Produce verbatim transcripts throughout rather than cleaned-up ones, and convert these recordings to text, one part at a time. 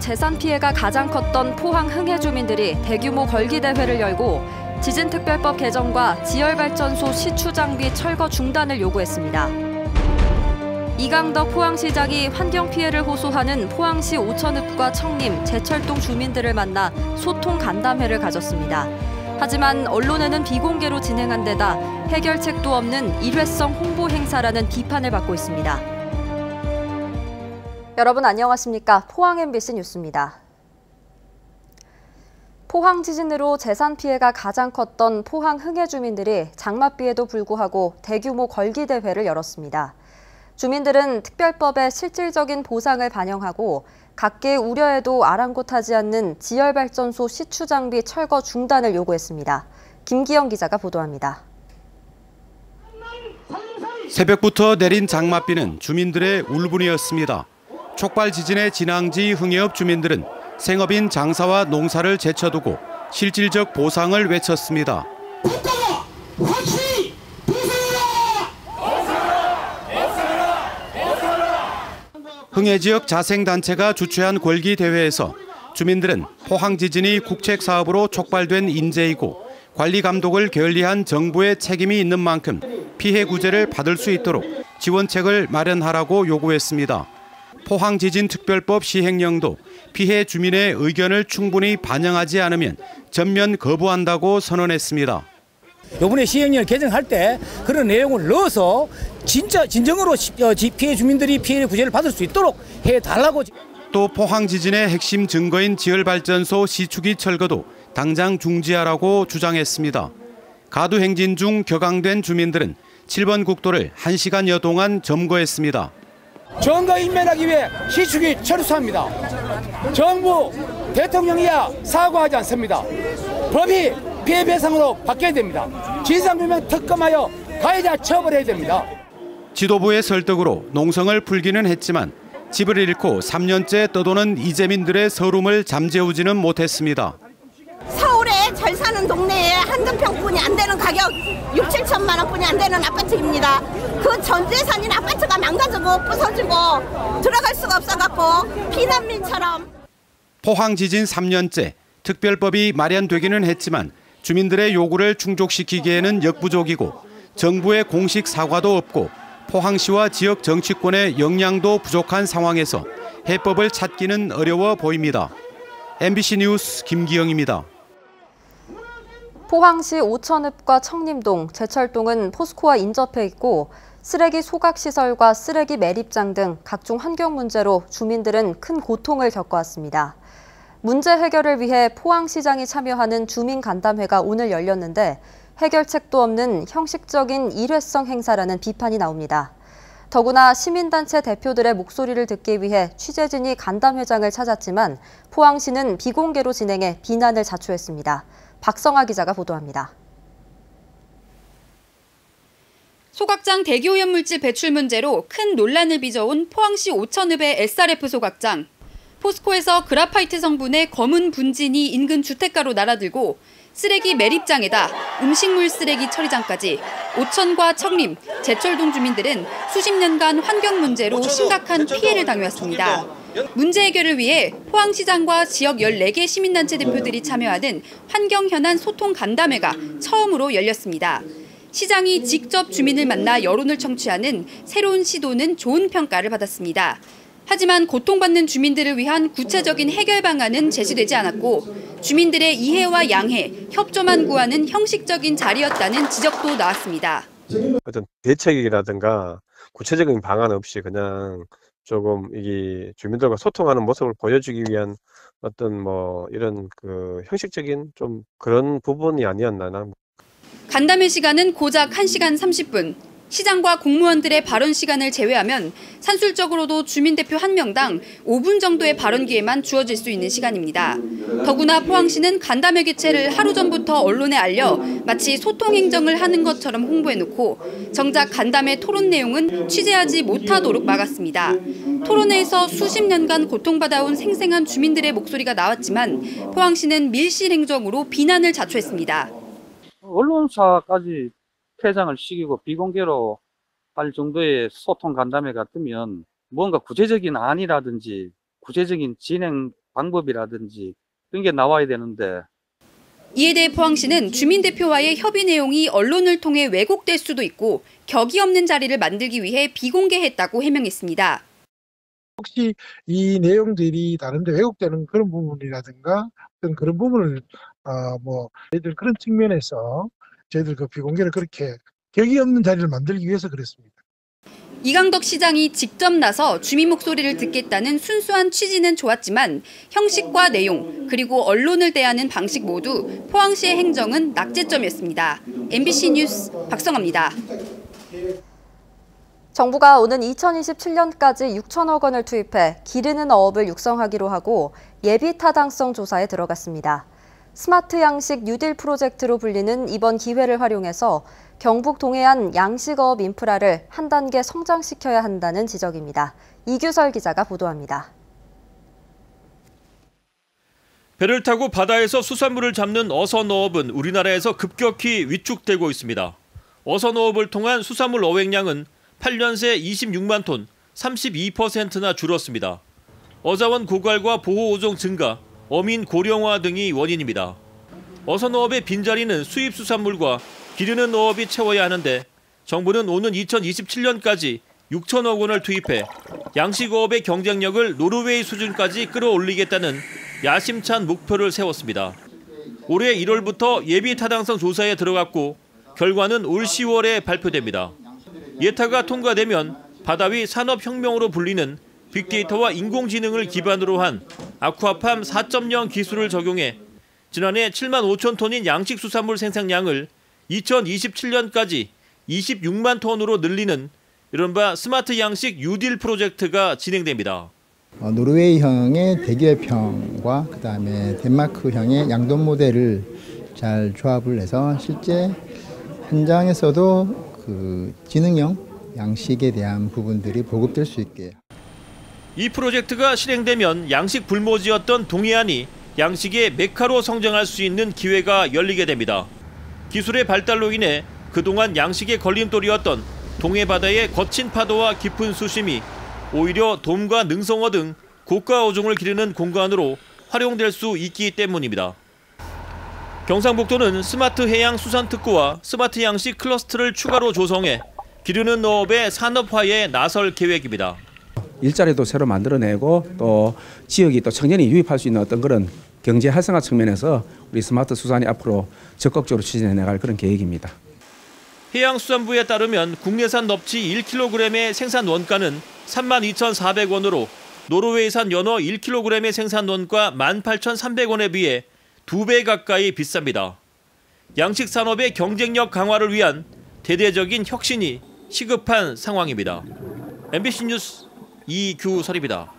재산 피해가 가장 컸던 포항 흥해 주민들이 대규모 걸기대회를 열고 지진특별법 개정과 지열발전소 시추 장비 철거 중단을 요구했습니다. 이강덕 포항시장이 환경 피해를 호소하는 포항시 오천읍과 청림, 제철동 주민들을 만나 소통 간담회를 가졌습니다. 하지만 언론에는 비공개로 진행한 데다 해결책도 없는 일회성 홍보 행사라는 비판을 받고 있습니다. 여러분 안녕하십니까? 포항 엠비씨 뉴스입니다. 포항 지진으로 재산 피해가 가장 컸던 포항 흥해 주민들이 장맛비에도 불구하고 대규모 걸기대회를 열었습니다. 주민들은 특별법의 실질적인 보상을 반영하고 각계의 우려에도 아랑곳하지 않는 지열발전소 시추 장비 철거 중단을 요구했습니다. 김기영 기자가 보도합니다. 새벽부터 내린 장맛비는 주민들의 울분이었습니다. 촉발 지진의 진앙지 흥해읍 주민들은 생업인 장사와 농사를 제쳐두고 실질적 보상을 외쳤습니다. 국가가 확실히 흥해 지역 자생단체가 주최한 골기 대회에서 주민들은 포항 지진이 국책 사업으로 촉발된 인재이고 관리 감독을 게을리한 정부의 책임이 있는 만큼 피해 구제를 받을 수 있도록 지원책을 마련하라고 요구했습니다. 포항 지진 특별법 시행령도 피해 주민의 의견을 충분히 반영하지 않으면 전면 거부한다고 선언했습니다. 이번에 시행령을 개정할 때 그런 내용을 넣어서 진짜 진정으로 피해 주민들이 피해 구제를 받을 수 있도록 해달라고. 또 포항 지진의 핵심 증거인 지열발전소 시추기 철거도 당장 중지하라고 주장했습니다. 가두 행진 중 격앙된 주민들은 칠 번 국도를 한 시간여 동안 점거했습니다. 정거 인멸하기 위해 시추기 철수합니다. 정부, 대통령이야 사과하지 않습니다. 법이 피해 배상으로 바뀌어야 됩니다. 진상규명 특검하여 가해자 처벌해야 됩니다. 지도부의 설득으로 농성을 풀기는 했지만 집을 잃고 삼 년째 떠도는 이재민들의 서름을 잠재우지는 못했습니다. 서울에 잘 사는 동네에 한두 평뿐이 안 되는 가격 육, 칠천만 원뿐이 안 되는 아파트입니다. 그 전 재산인 아파트가 망가지고 부서지고 들어갈 수가 없어갖고 피난민처럼. 포항 지진 삼 년째 특별법이 마련되기는 했지만 주민들의 요구를 충족시키기에는 역부족이고 정부의 공식 사과도 없고 포항시와 지역 정치권의 역량도 부족한 상황에서 해법을 찾기는 어려워 보입니다. 엠비씨 뉴스 김기영입니다. 포항시 오천읍과 청림동, 제철동은 포스코와 인접해 있고 쓰레기 소각시설과 쓰레기 매립장 등 각종 환경 문제로 주민들은 큰 고통을 겪어왔습니다. 문제 해결을 위해 포항시장이 참여하는 주민간담회가 오늘 열렸는데 해결책도 없는 형식적인 일회성 행사라는 비판이 나옵니다. 더구나 시민단체 대표들의 목소리를 듣기 위해 취재진이 간담회장을 찾았지만 포항시는 비공개로 진행해 비난을 자초했습니다. 박성아 기자가 보도합니다. 소각장 대기오염물질 배출 문제로 큰 논란을 빚어온 포항시 오천읍의 에스알에프 소각장. 포스코에서 그라파이트 성분의 검은 분진이 인근 주택가로 날아들고 쓰레기 매립장에다 음식물 쓰레기 처리장까지 오천과 청림, 제철동 주민들은 수십 년간 환경 문제로 심각한 피해를 당해왔습니다. 문제 해결을 위해 포항시장과 지역 열네 개 시민단체 대표들이 참여하는 환경현안 소통 간담회가 처음으로 열렸습니다. 시장이 직접 주민을 만나 여론을 청취하는 새로운 시도는 좋은 평가를 받았습니다. 하지만 고통받는 주민들을 위한 구체적인 해결 방안은 제시되지 않았고 주민들의 이해와 양해, 협조만 구하는 형식적인 자리였다는 지적도 나왔습니다. 어떤 대책이라든가 구체적인 방안 없이 그냥 조금 이 주민들과 소통하는 모습을 보여주기 위한 어떤 뭐 이런 그 형식적인 좀 그런 부분이 아니었나. 간담회 시간은 고작 한 시간 삼십 분. 시장과 공무원들의 발언 시간을 제외하면 산술적으로도 주민 대표 한 명당 오 분 정도의 발언 기회만 주어질 수 있는 시간입니다. 더구나 포항시는 간담회 개최를 하루 전부터 언론에 알려 마치 소통 행정을 하는 것처럼 홍보해놓고 정작 간담회 토론 내용은 취재하지 못하도록 막았습니다. 토론회에서 수십 년간 고통받아온 생생한 주민들의 목소리가 나왔지만 포항시는 밀실 행정으로 비난을 자초했습니다. 언론사까지 퇴장을 시키고 비공개로 할 정도의 소통 간담회가 뜨면 뭔가 구체적인 안이라든지 구체적인 진행 방법이라든지 그런 게 나와야 되는데. 이에 대해 포항시는 주민대표와의 협의 내용이 언론을 통해 왜곡될 수도 있고 격이 없는 자리를 만들기 위해 비공개했다고 해명했습니다. 혹시 이 내용들이 다른데 왜곡되는 그런 부분이라든가 어떤 그런 부분을 어, 뭐 저희들 그런 측면에서 저희들 그 비공개를 그렇게 격이 없는 자리를 만들기 위해서 그랬습니다. 이강덕 시장이 직접 나서 주민 목소리를 듣겠다는 순수한 취지는 좋았지만 형식과 내용 그리고 언론을 대하는 방식 모두 포항시의 행정은 낙제점이었습니다. 엠비씨 뉴스 박성아입니다. 정부가 오는 이천이십칠 년까지 육천억 원을 투입해 기르는 어업을 육성하기로 하고 예비 타당성 조사에 들어갔습니다. 스마트 양식 뉴딜 프로젝트로 불리는 이번 기회를 활용해서 경북 동해안 양식어업 인프라를 한 단계 성장시켜야 한다는 지적입니다. 이규설 기자가 보도합니다. 배를 타고 바다에서 수산물을 잡는 어선어업은 우리나라에서 급격히 위축되고 있습니다. 어선어업을 통한 수산물 어획량은 팔 년 새 이십육만 톤, 삼십이 퍼센트나 줄었습니다. 어자원 고갈과 보호어종 증가, 어민 고령화 등이 원인입니다. 어선어업의 빈자리는 수입 수산물과 기르는 어업이 채워야 하는데 정부는 오는 이천이십칠 년까지 육천억 원을 투입해 양식어업의 경쟁력을 노르웨이 수준까지 끌어올리겠다는 야심찬 목표를 세웠습니다. 올해 일월부터 예비 타당성 조사에 들어갔고 결과는 올 시월에 발표됩니다. 예타가 통과되면 바다 위 산업혁명으로 불리는 빅데이터와 인공지능을 기반으로 한 아쿠아팜 사 점 영 기술을 적용해 지난해 칠만 오천 톤인 양식수산물 생산량을 이천이십칠 년까지 이십육만 톤으로 늘리는 이른바 스마트 양식 뉴딜 프로젝트가 진행됩니다. 어, 노르웨이형의 대기업형과 그다음에 덴마크형의 양돈 모델을 잘 조합을 해서 실제 현장에서도 그 지능형 양식에 대한 부분들이 보급될 수 있게. 이 프로젝트가 실행되면 양식 불모지였던 동해안이 양식의 메카로 성장할 수 있는 기회가 열리게 됩니다. 기술의 발달로 인해 그동안 양식의 걸림돌이었던 동해바다의 거친 파도와 깊은 수심이 오히려 돔과 능성어 등 고가 어종을 기르는 공간으로 활용될 수 있기 때문입니다. 경상북도는 스마트 해양 수산특구와 스마트 양식 클러스터를 추가로 조성해 기르는 어업의 산업화에 나설 계획입니다. 일자리도 새로 만들어내고 또 지역이 또 청년이 유입할 수 있는 어떤 그런 경제 활성화 측면에서 우리 스마트 수산이 앞으로 적극적으로 추진해 나갈 그런 계획입니다. 해양수산부에 따르면 국내산 넙치 일 킬로그램의 생산 원가는 삼만 이천사백 원으로 노르웨이산 연어 일 킬로그램의 생산 원가 만 팔천삼백 원에 비해 두 배 가까이 비쌉니다. 양식 산업의 경쟁력 강화를 위한 대대적인 혁신이 시급한 상황입니다. 엠비씨 뉴스 이규설입니다.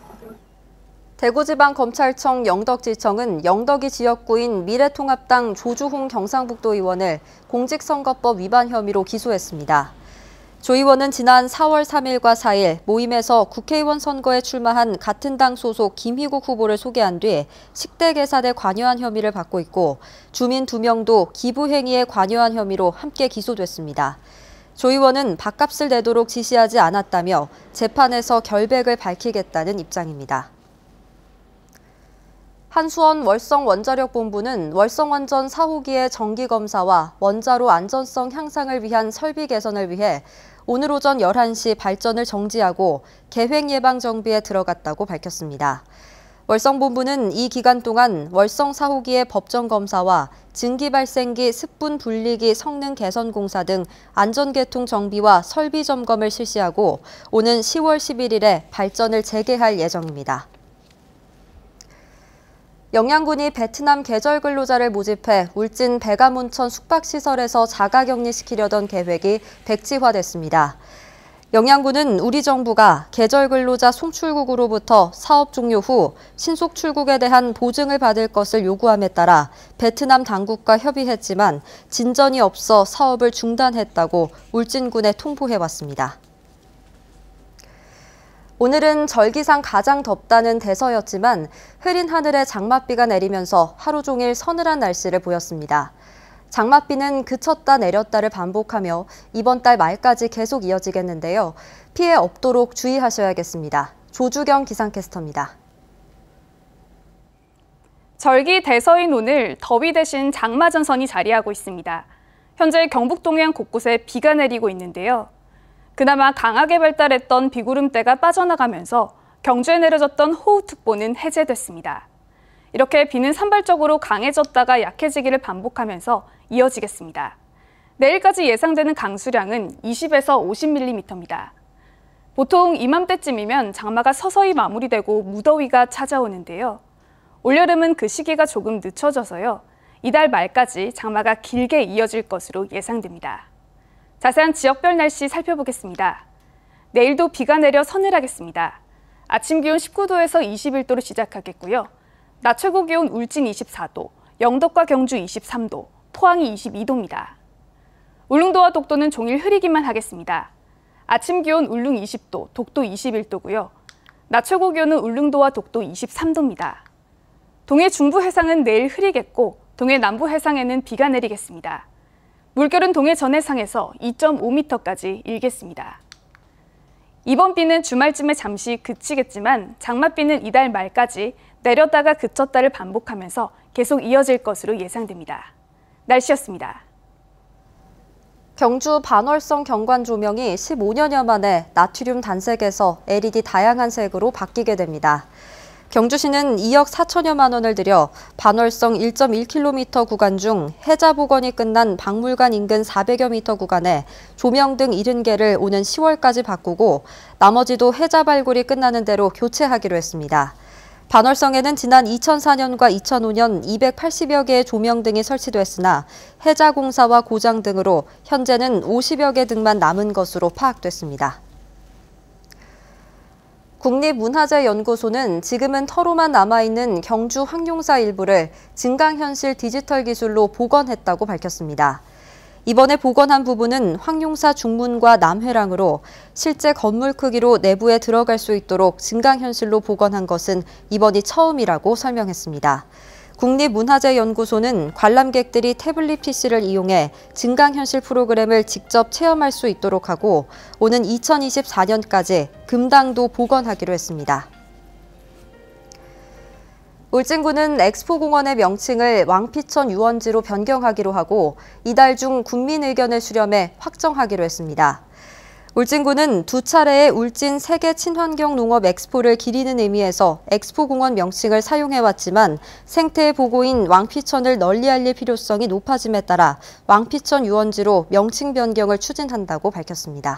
대구지방검찰청 영덕지청은 영덕이 지역구인 미래통합당 조주홍 경상북도 의원을 공직선거법 위반 혐의로 기소했습니다. 조 의원은 지난 사월 삼일과 사일 모임에서 국회의원 선거에 출마한 같은 당 소속 김희국 후보를 소개한 뒤 식대 계산에 관여한 혐의를 받고 있고 주민 두 명도 기부 행위에 관여한 혐의로 함께 기소됐습니다. 조 의원은 밥값을 내도록 지시하지 않았다며 재판에서 결백을 밝히겠다는 입장입니다. 한수원 월성원자력본부는 월성원전 사 호기의 정기검사와 원자로 안전성 향상을 위한 설비 개선을 위해 오늘 오전 열한 시 발전을 정지하고 계획 예방 정비에 들어갔다고 밝혔습니다. 월성본부는 이 기간 동안 월성 사 호기의 법정 검사와 증기 발생기 습분 분리기 성능 개선 공사 등 안전계통 정비와 설비 점검을 실시하고 오는 시월 십일일에 발전을 재개할 예정입니다. 영양군이 베트남 계절 근로자를 모집해 울진 백암온천 숙박시설에서 자가격리시키려던 계획이 백지화됐습니다. 영양군은 우리 정부가 계절 근로자 송출국으로부터 사업 종료 후 신속 출국에 대한 보증을 받을 것을 요구함에 따라 베트남 당국과 협의했지만 진전이 없어 사업을 중단했다고 울진군에 통보해왔습니다. 오늘은 절기상 가장 덥다는 대서였지만 흐린 하늘에 장맛비가 내리면서 하루 종일 서늘한 날씨를 보였습니다. 장맛비는 그쳤다 내렸다를 반복하며 이번 달 말까지 계속 이어지겠는데요. 피해 없도록 주의하셔야겠습니다. 조주경 기상캐스터입니다. 절기 대서인 오늘 더위 대신 장마 전선이 자리하고 있습니다. 현재 경북 동해안 곳곳에 비가 내리고 있는데요. 그나마 강하게 발달했던 비구름대가 빠져나가면서 경주에 내려졌던 호우특보는 해제됐습니다. 이렇게 비는 산발적으로 강해졌다가 약해지기를 반복하면서 이어지겠습니다. 내일까지 예상되는 강수량은 이십에서 오십 밀리미터입니다. 보통 이맘때쯤이면 장마가 서서히 마무리되고 무더위가 찾아오는데요. 올여름은 그 시기가 조금 늦춰져서요. 이달 말까지 장마가 길게 이어질 것으로 예상됩니다. 자세한 지역별 날씨 살펴보겠습니다. 내일도 비가 내려 서늘하겠습니다. 아침 기온 십구 도에서 이십일 도로 시작하겠고요. 낮 최고 기온 울진 이십사 도, 영덕과 경주 이십삼 도, 포항이 이십이 도입니다. 울릉도와 독도는 종일 흐리기만 하겠습니다. 아침 기온 울릉 이십 도, 독도 이십일 도고요. 낮 최고 기온은 울릉도와 독도 이십삼 도입니다. 동해 중부 해상은 내일 흐리겠고 동해 남부 해상에는 비가 내리겠습니다. 물결은 동해 전해상에서 이 점 오 미터까지 일겠습니다. 이번 비는 주말쯤에 잠시 그치겠지만 장맛비는 이달 말까지 내렸다가 그쳤다를 반복하면서 계속 이어질 것으로 예상됩니다. 날씨였습니다. 경주 반월성 경관 조명이 십오 년여 만에 나트륨 단색에서 엘이디 다양한 색으로 바뀌게 됩니다. 경주시는 이억 사천여만 원을 들여 반월성 일 점 일 킬로미터 구간 중 해자 복원이 끝난 박물관 인근 사백여 미터 구간에 조명 등 칠십 개를 오는 시월까지 바꾸고 나머지도 해자 발굴이 끝나는 대로 교체하기로 했습니다. 반월성에는 지난 이천사 년과 이천오 년 이백팔십여 개의 조명 등이 설치됐으나 해자 공사와 고장 등으로 현재는 오십여 개 등만 남은 것으로 파악됐습니다. 국립문화재연구소는 지금은 터로만 남아있는 경주 황룡사 일부를 증강현실 디지털 기술로 복원했다고 밝혔습니다. 이번에 복원한 부분은 황룡사 중문과 남회랑으로 실제 건물 크기로 내부에 들어갈 수 있도록 증강현실로 복원한 것은 이번이 처음이라고 설명했습니다. 국립문화재연구소는 관람객들이 태블릿 피씨를 이용해 증강현실 프로그램을 직접 체험할 수 있도록 하고 오는 이천이십사 년까지 금당도 복원하기로 했습니다. 울진군은 엑스포공원의 명칭을 왕피천 유원지로 변경하기로 하고 이달 중 국민 의견을 수렴해 확정하기로 했습니다. 울진군은 두 차례의 울진 세계 친환경 농업 엑스포를 기리는 의미에서 엑스포공원 명칭을 사용해왔지만 생태의 보고인 왕피천을 널리 알릴 필요성이 높아짐에 따라 왕피천 유원지로 명칭 변경을 추진한다고 밝혔습니다.